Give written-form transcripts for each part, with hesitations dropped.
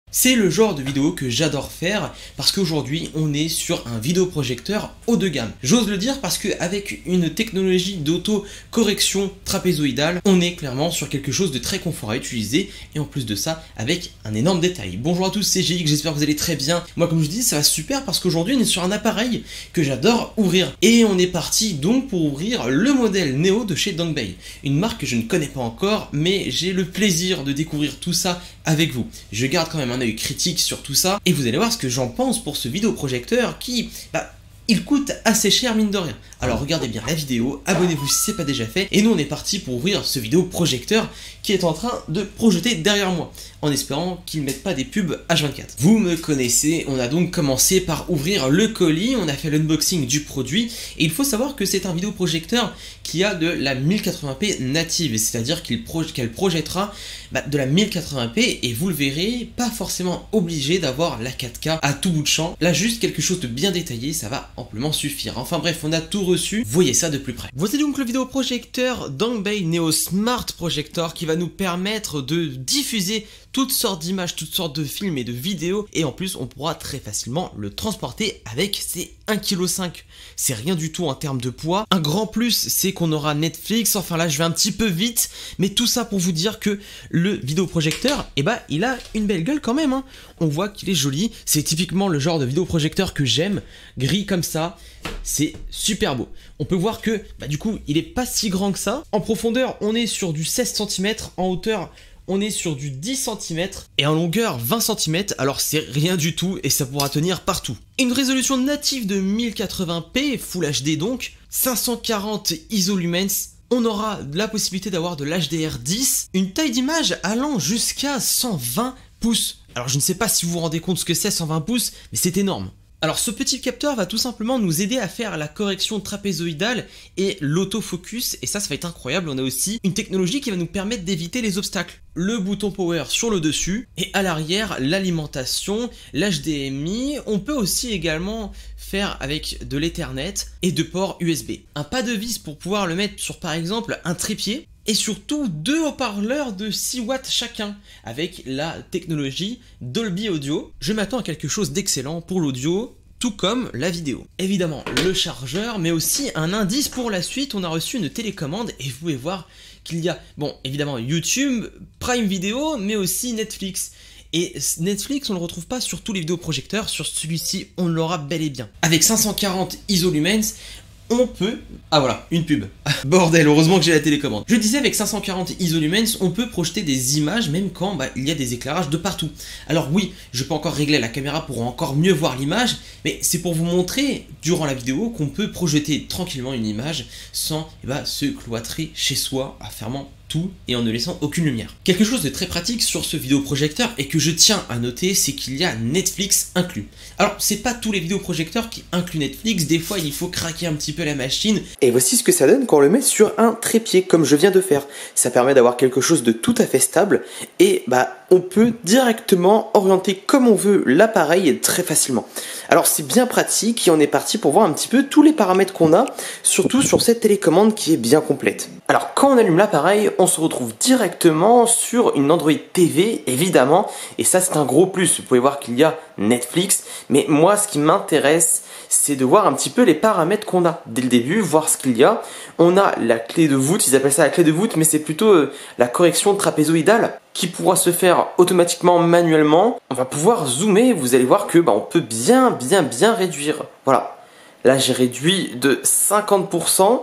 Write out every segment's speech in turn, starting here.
C'est le genre de vidéo que j'adore faire parce qu'aujourd'hui on est sur un vidéoprojecteur haut de gamme. J'ose le dire parce qu'avec une technologie d'auto-correction trapézoïdale, on est clairement sur quelque chose de très confort à utiliser et en plus de ça avec un énorme détail. Bonjour à tous, c'est GX, j'espère que vous allez très bien. Moi comme je dis ça va super parce qu'aujourd'hui on est sur un appareil que j'adore ouvrir. Et on est parti donc pour ouvrir le modèle Neo de chez Dongbei. Une marque que je ne connais pas encore mais j'ai le plaisir de découvrir tout ça avec vous. Je garde quand même un œil critique sur tout ça et vous allez voir ce que j'en pense pour ce vidéoprojecteur qui, il coûte assez cher mine de rien. Alors regardez bien la vidéo, abonnez-vous si ce n'est pas déjà fait et nous on est parti pour ouvrir ce vidéoprojecteur qui est en train de projeter derrière moi en espérant qu'il ne mette pas des pubs H24. Vous me connaissez, on a donc commencé par ouvrir le colis, on a fait l'unboxing du produit et il faut savoir que c'est un vidéoprojecteur qui a de la 1080p native, c'est-à-dire qu'elle projettera de la 1080p et vous le verrez, pas forcément obligé d'avoir la 4K à tout bout de champ. Là juste quelque chose de bien détaillé, ça va amplement suffire. Enfin bref, on a tout reçu, voyez ça de plus près. Voici donc le vidéoprojecteur Dongbei Neo Smart Projector qui va nous permettre de diffuser toutes sortes d'images, toutes sortes de films et de vidéos et en plus on pourra très facilement le transporter avec ses 1,5 kg. C'est rien du tout en termes de poids. Un grand plus c'est qu'on aura Netflix, enfin là je vais un petit peu vite, mais tout ça pour vous dire que le vidéoprojecteur, il a une belle gueule quand même, hein. On voit qu'il est joli, c'est typiquement le genre de vidéoprojecteur que j'aime, gris comme ça, c'est super beau. On peut voir que du coup il est pas si grand que ça. En profondeur on est sur du 16 cm, en hauteur on est sur du 10 cm et en longueur 20 cm, alors c'est rien du tout et ça pourra tenir partout. Une résolution native de 1080p, Full HD donc, 540 ISO lumens, on aura la possibilité d'avoir de l'HDR10, une taille d'image allant jusqu'à 120 pouces. Alors je ne sais pas si vous vous rendez compte ce que c'est 120 pouces, mais c'est énorme. Alors ce petit capteur va tout simplement nous aider à faire la correction trapézoïdale et l'autofocus et ça va être incroyable. On a aussi une technologie qui va nous permettre d'éviter les obstacles. Le bouton power sur le dessus et à l'arrière l'alimentation, l'HDMI. On peut aussi également faire avec de l'Ethernet et de ports USB. Un pas de vis pour pouvoir le mettre sur par exemple un trépied. Et surtout 2 haut-parleurs de 6 watts chacun avec la technologie Dolby Audio. Je m'attends à quelque chose d'excellent pour l'audio, tout comme la vidéo. Évidemment le chargeur, mais aussi un indice pour la suite. On a reçu une télécommande et vous pouvez voir qu'il y a, évidemment YouTube, Prime Video, mais aussi Netflix. Et Netflix, on ne le retrouve pas sur tous les vidéoprojecteurs, sur celui-ci, on l'aura bel et bien. Avec 540 ISO lumens, on peut... Ah voilà, une pub. Bordel, heureusement que j'ai la télécommande. Je disais, avec 540 ISO lumens, on peut projeter des images même quand il y a des éclairages de partout. Alors oui, je peux encore régler la caméra pour encore mieux voir l'image, mais c'est pour vous montrer, durant la vidéo, qu'on peut projeter tranquillement une image sans se cloîtrer chez soi, en fermant tout et en ne laissant aucune lumière. Quelque chose de très pratique sur ce vidéoprojecteur et que je tiens à noter, c'est qu'il y a Netflix inclus. Alors c'est pas tous les vidéoprojecteurs qui incluent Netflix, des fois il faut craquer un petit peu la machine. Et voici ce que ça donne quand on le met sur un trépied comme je viens de faire. Ça permet d'avoir quelque chose de tout à fait stable et on peut directement orienter comme on veut l'appareil très facilement. Alors c'est bien pratique et on est parti pour voir un petit peu tous les paramètres qu'on a, surtout sur cette télécommande qui est bien complète. Alors quand on allume l'appareil, on se retrouve directement sur une Android TV évidemment, et ça c'est un gros plus. Vous pouvez voir qu'il y a Netflix, mais moi ce qui m'intéresse c'est de voir un petit peu les paramètres qu'on a dès le début, voir ce qu'il y a. On a la clé de voûte, ils appellent ça la clé de voûte, mais c'est plutôt la correction trapézoïdale qui pourra se faire automatiquement manuellement. On va pouvoir zoomer, vous allez voir que on peut bien réduire. Voilà, là j'ai réduit de 50%.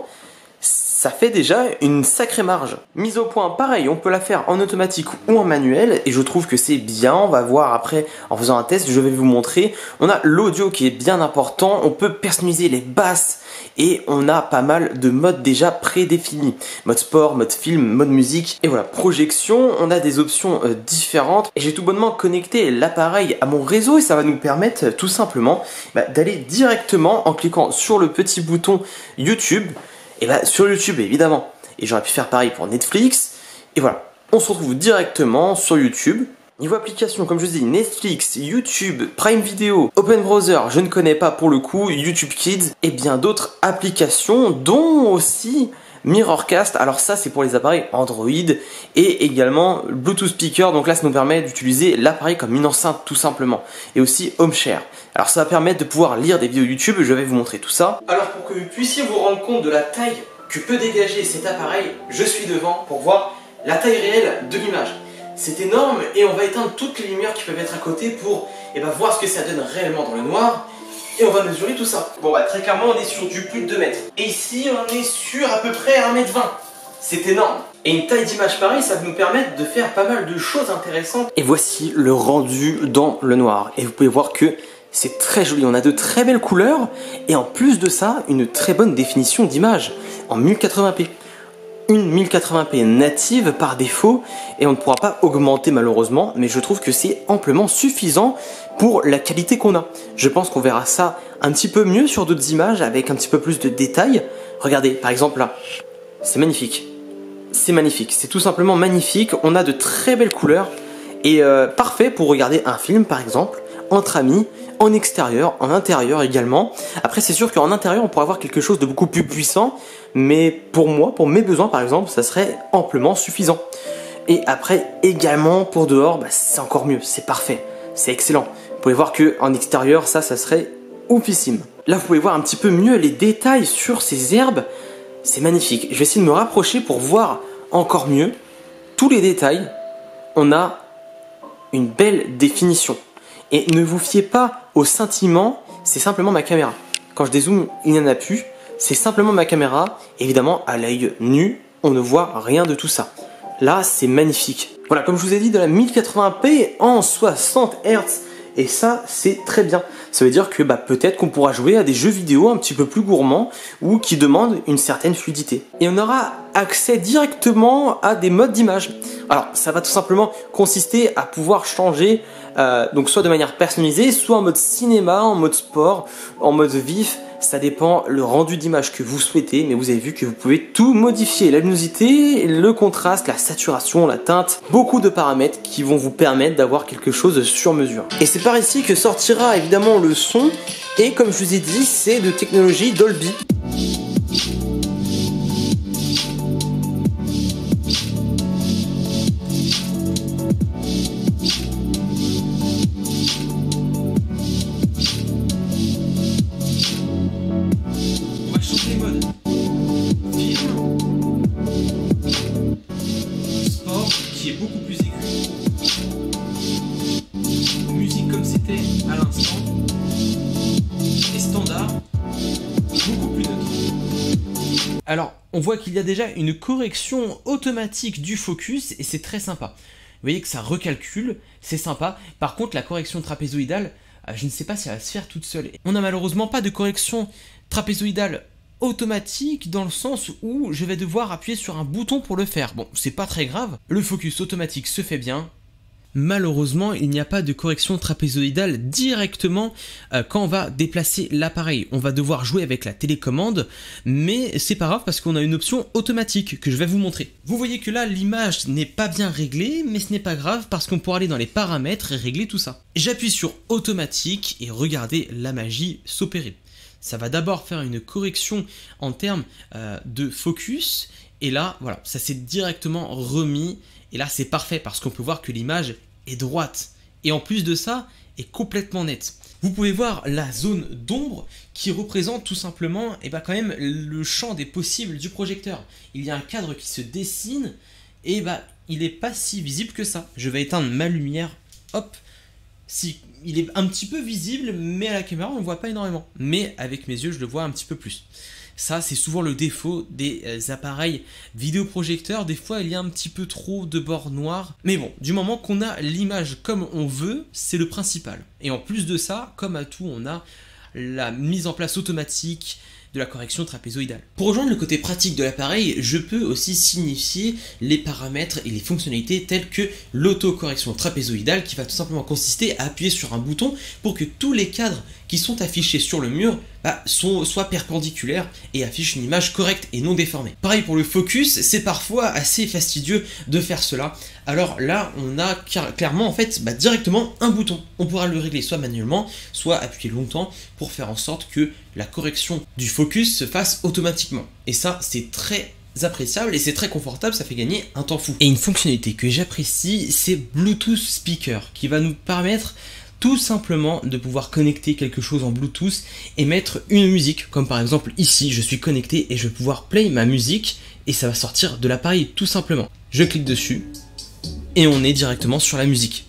Ça fait déjà une sacrée marge. Mise au point, pareil, on peut la faire en automatique ou en manuel et je trouve que c'est bien. On va voir après en faisant un test, je vais vous montrer. On a l'audio qui est bien important, on peut personnaliser les basses et on a pas mal de modes déjà prédéfinis. Mode sport, mode film, mode musique et voilà, projection. On a des options différentes et j'ai tout bonnement connecté l'appareil à mon réseau et ça va nous permettre tout simplement d'aller directement en cliquant sur le petit bouton YouTube. Et sur YouTube évidemment, et j'aurais pu faire pareil pour Netflix, et voilà, on se retrouve directement sur YouTube. Niveau application, comme je vous dis, Netflix, YouTube, Prime Video, Open Browser, je ne connais pas pour le coup, YouTube Kids, et bien d'autres applications, dont aussi Mirrorcast, alors ça c'est pour les appareils Android et également Bluetooth Speaker, donc là ça nous permet d'utiliser l'appareil comme une enceinte tout simplement, et aussi HomeShare. Alors ça va permettre de pouvoir lire des vidéos YouTube, je vais vous montrer tout ça. Alors pour que vous puissiez vous rendre compte de la taille que peut dégager cet appareil, je suis devant pour voir la taille réelle de l'image. C'est énorme et on va éteindre toutes les lumières qui peuvent être à côté pour voir ce que ça donne réellement dans le noir. Et on va mesurer tout ça. Bon très clairement on est sur du plus de 2 mètres. Et ici on est sur à peu près 1,20 m. C'est énorme. Et une taille d'image pareille, ça va nous permettre de faire pas mal de choses intéressantes. Et voici le rendu dans le noir. Et vous pouvez voir que c'est très joli. On a de très belles couleurs. Et en plus de ça, une très bonne définition d'image en 1080p. Une 1080p native par défaut et on ne pourra pas augmenter malheureusement, mais je trouve que c'est amplement suffisant pour la qualité qu'on a. Je pense qu'on verra ça un petit peu mieux sur d'autres images avec un petit peu plus de détails. Regardez par exemple là, c'est magnifique. C'est magnifique, c'est tout simplement magnifique. On a de très belles couleurs et parfait pour regarder un film par exemple, entre amis, en extérieur, en intérieur également. Après c'est sûr qu'en intérieur on pourrait avoir quelque chose de beaucoup plus puissant, mais pour moi, pour mes besoins par exemple, ça serait amplement suffisant. Et après également pour dehors, c'est encore mieux, c'est parfait, c'est excellent. Vous pouvez voir que en extérieur ça serait oufissime. Là vous pouvez voir un petit peu mieux les détails sur ces herbes, c'est magnifique. Je vais essayer de me rapprocher pour voir encore mieux tous les détails. On a une belle définition. Et ne vous fiez pas au scintillement, c'est simplement ma caméra. Quand je dézoome, il n'y en a plus. C'est simplement ma caméra. Évidemment, à l'œil nu, on ne voit rien de tout ça. Là, c'est magnifique. Voilà, comme je vous ai dit, de la 1080p en 60 Hz. Et ça, c'est très bien. Ça veut dire que peut-être qu'on pourra jouer à des jeux vidéo un petit peu plus gourmands ou qui demandent une certaine fluidité. Et on aura accès directement à des modes d'image. Alors, ça va tout simplement consister à pouvoir changer, donc soit de manière personnalisée, soit en mode cinéma, en mode sport, en mode vif. Ça dépend le rendu d'image que vous souhaitez, mais vous avez vu que vous pouvez tout modifier. La luminosité, le contraste, la saturation, la teinte, beaucoup de paramètres qui vont vous permettre d'avoir quelque chose sur mesure. Et c'est par ici que sortira évidemment le son, et comme je vous ai dit, c'est de technologie Dolby. Qui est beaucoup plus aigu. Musique comme c'était à l'instant. Et standard, beaucoup plus neutre. Alors, on voit qu'il y a déjà une correction automatique du focus et c'est très sympa. Vous voyez que ça recalcule, c'est sympa. Par contre, la correction trapézoïdale, je ne sais pas si elle va se faire toute seule. On n'a malheureusement pas de correction trapézoïdale automatique dans le sens où je vais devoir appuyer sur un bouton pour le faire. Bon, c'est pas très grave, le focus automatique se fait bien. Malheureusement, il n'y a pas de correction trapézoïdale directement quand on va déplacer l'appareil. On va devoir jouer avec la télécommande, mais c'est pas grave parce qu'on a une option automatique que je vais vous montrer. Vous voyez que là, l'image n'est pas bien réglée, mais ce n'est pas grave parce qu'on pourra aller dans les paramètres et régler tout ça. J'appuie sur automatique et regardez la magie s'opérer. Ça va d'abord faire une correction en termes de focus. Et là, voilà, ça s'est directement remis. Et là, c'est parfait parce qu'on peut voir que l'image est droite. Et en plus de ça, est complètement nette. Vous pouvez voir la zone d'ombre qui représente tout simplement quand même le champ des possibles du projecteur. Il y a un cadre qui se dessine et il n'est pas si visible que ça. Je vais éteindre ma lumière. Hop. Si, il est un petit peu visible, mais à la caméra, on ne le voit pas énormément. Mais avec mes yeux, je le vois un petit peu plus. Ça, c'est souvent le défaut des appareils vidéoprojecteurs. Des fois, il y a un petit peu trop de bords noirs. Mais bon, du moment qu'on a l'image comme on veut, c'est le principal. Et en plus de ça, comme à tout, on a la mise en place automatique de la correction trapézoïdale. Pour rejoindre le côté pratique de l'appareil, je peux aussi signifier les paramètres et les fonctionnalités telles que l'autocorrection trapézoïdale qui va tout simplement consister à appuyer sur un bouton pour que tous les cadres qui sont affichés sur le mur soient perpendiculaires et affichent une image correcte et non déformée. Pareil pour le focus, c'est parfois assez fastidieux de faire cela. Alors là, on a clairement en fait directement un bouton. On pourra le régler soit manuellement, soit appuyer longtemps pour faire en sorte que la correction du focus se fasse automatiquement. Et ça, c'est très appréciable et c'est très confortable, ça fait gagner un temps fou. Et une fonctionnalité que j'apprécie, c'est Bluetooth Speaker, qui va nous permettre tout simplement de pouvoir connecter quelque chose en Bluetooth et mettre une musique, comme par exemple ici, je suis connecté et je vais pouvoir play ma musique et ça va sortir de l'appareil tout simplement. Je clique dessus et on est directement sur la musique.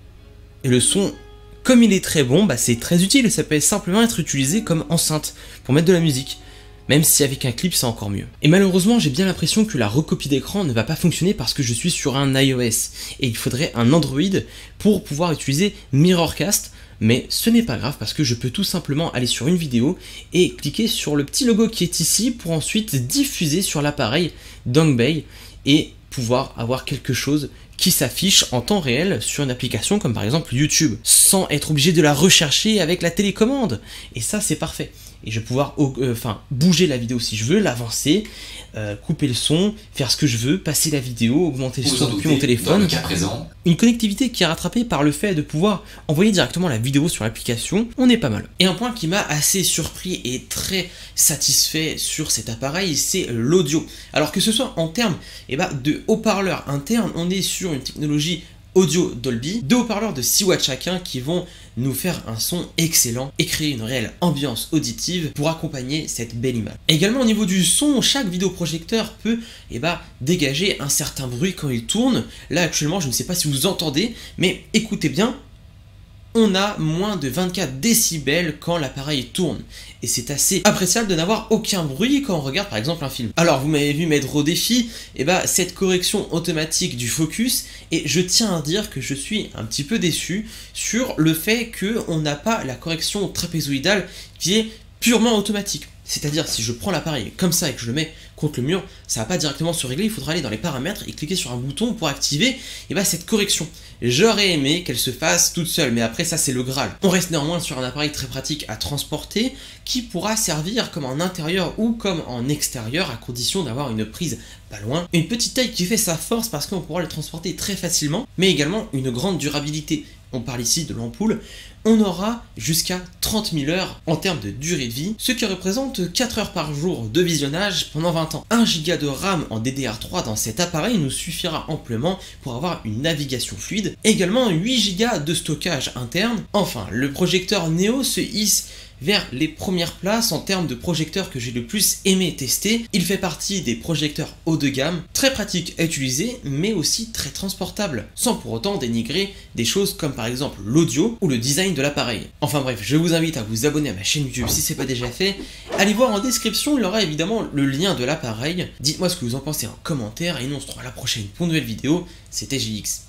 Et le son, comme il est très bon, c'est très utile, ça peut simplement être utilisé comme enceinte pour mettre de la musique. Même si avec un clip c'est encore mieux. Et malheureusement j'ai bien l'impression que la recopie d'écran ne va pas fonctionner parce que je suis sur un iOS et il faudrait un Android pour pouvoir utiliser Mirrorcast, mais ce n'est pas grave parce que je peux tout simplement aller sur une vidéo et cliquer sur le petit logo qui est ici pour ensuite diffuser sur l'appareil Dongbei et pouvoir avoir quelque chose qui s'affiche en temps réel sur une application comme par exemple YouTube, sans être obligé de la rechercher avec la télécommande. Et ça c'est parfait. Et je vais pouvoir bouger la vidéo si je veux, l'avancer, couper le son, faire ce que je veux, passer la vidéo, augmenter le son depuis mon téléphone. Dans le cas présent. Une connectivité qui est rattrapée par le fait de pouvoir envoyer directement la vidéo sur l'application, on est pas mal. Et un point qui m'a assez surpris et très satisfait sur cet appareil, c'est l'audio. Alors que ce soit en termes de haut-parleurs internes, on est sur une technologie audio Dolby, 2 haut-parleurs de 6 watts chacun qui vont nous faire un son excellent et créer une réelle ambiance auditive pour accompagner cette belle image. Également au niveau du son, chaque vidéoprojecteur peut dégager un certain bruit quand il tourne. Là actuellement je ne sais pas si vous entendez, mais écoutez bien, on a moins de 24 décibels quand l'appareil tourne. Et c'est assez appréciable de n'avoir aucun bruit quand on regarde par exemple un film. Alors vous m'avez vu mettre au défi cette correction automatique du focus, et je tiens à dire que je suis un petit peu déçu sur le fait qu'on n'a pas la correction trapézoïdale qui est purement automatique. C'est-à-dire si je prends l'appareil comme ça et que je le mets contre le mur, ça va pas directement se régler, il faudra aller dans les paramètres et cliquer sur un bouton pour activer cette correction. J'aurais aimé qu'elle se fasse toute seule, mais après ça c'est le Graal. On reste néanmoins sur un appareil très pratique à transporter qui pourra servir comme en intérieur ou comme en extérieur à condition d'avoir une prise pas loin. Une petite taille qui fait sa force parce qu'on pourra le transporter très facilement, mais également une grande durabilité. On parle ici de l'ampoule, on aura jusqu'à 30 000 heures en termes de durée de vie, ce qui représente 4 heures par jour de visionnage pendant 20 ans. 1 Go de RAM en DDR3 dans cet appareil nous suffira amplement pour avoir une navigation fluide, également 8 Go de stockage interne. Enfin, le projecteur Neo se hisse vers les premières places en termes de projecteurs que j'ai le plus aimé tester. Il fait partie des projecteurs haut de gamme, très pratiques à utiliser, mais aussi très transportables, sans pour autant dénigrer des choses comme par exemple l'audio ou le design de l'appareil. Enfin bref, je vous invite à vous abonner à ma chaîne YouTube si ce n'est pas déjà fait. Allez voir en description, il y aura évidemment le lien de l'appareil. Dites-moi ce que vous en pensez en commentaire, et nous on se retrouve à la prochaine pour une nouvelle vidéo. C'était JX.